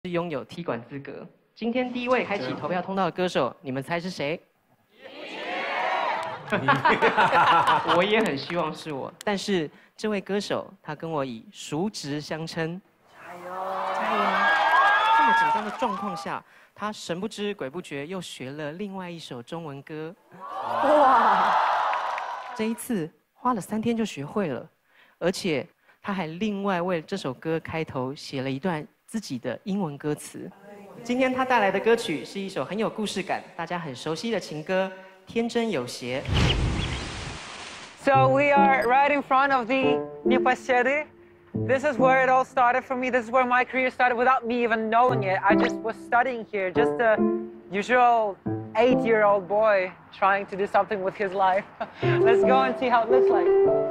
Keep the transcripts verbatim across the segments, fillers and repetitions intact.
是拥有踢馆资格。今天第一位开启投票通道的歌手，你们猜是谁？我也很希望是我，但是这位歌手他跟我以叔侄相称。加油！加油！这么紧张的状况下，他神不知鬼不觉又学了另外一首中文歌。哇！这一次花了三天就学会了，而且他还另外为这首歌开头写了一段自己的英文歌词。今天他带来的歌曲是一首很有故事感、大家很熟悉的情歌《天真有邪》。 So we are right in front of the Nipasyede. This is where it all started for me. This is where my career started without me even knowing it. I just was studying here, just a usual eight-year-old boy trying to do something with his life. Let's go and see how it looks like.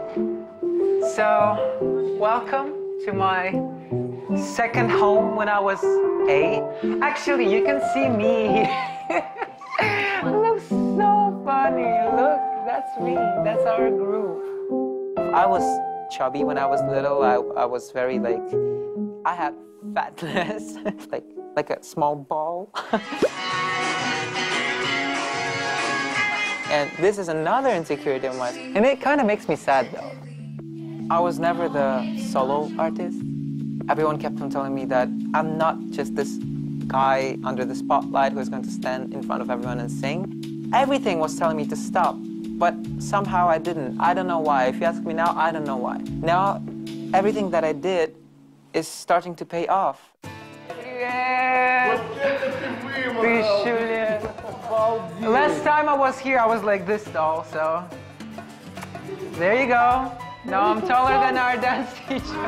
So, welcome to my second home when I was eight. Actually, you can see me. It looks so funny. Look, that's me. That's our group. I was chubby when I was little. I, I was very like, I had fatness, like, like a small ball. And this is another insecurity of mine. And it kind of makes me sad though. I was never the solo artist. Everyone kept on telling me that I'm not just this guy under the spotlight who's going to stand in front of everyone and sing. Everything was telling me to stop, but somehow I didn't. I don't know why. If you ask me now, I don't know why. Now, everything that I did is starting to pay off. Yeah. Last time I was here, I was like this tall, so there you go. Now I'm taller than our dance teacher.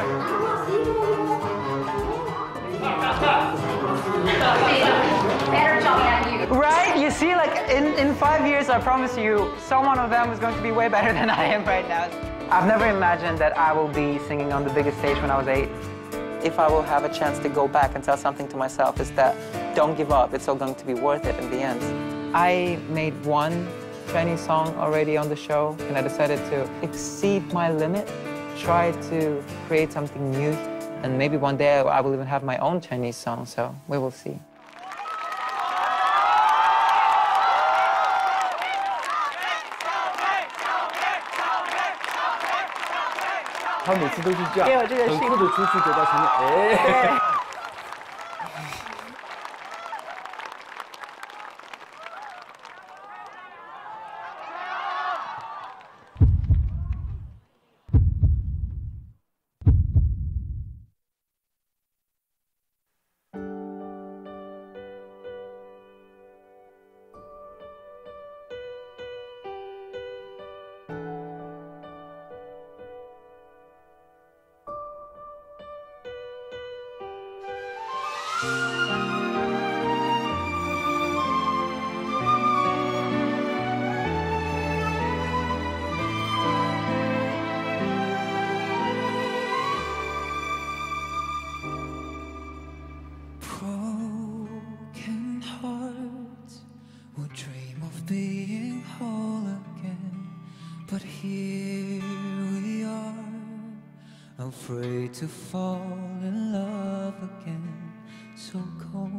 Better job than you. Right? You see, like, in, in five years, I promise you, someone of them is going to be way better than I am right now. I've never imagined that I will be singing on the biggest stage when I was eight. If I will have a chance to go back and tell something to myself, is that don't give up. It's all going to be worth it in the end. I made one Chinese song already on the show, and I decided to exceed my limit, try to create something new, and maybe one day I will even have my own Chinese song, so we will see. 他每次都是这样，很酷的出去走到前面，哎。 Broken hearts would dream of being whole again, but here we are, afraid to fall in love again, so cold.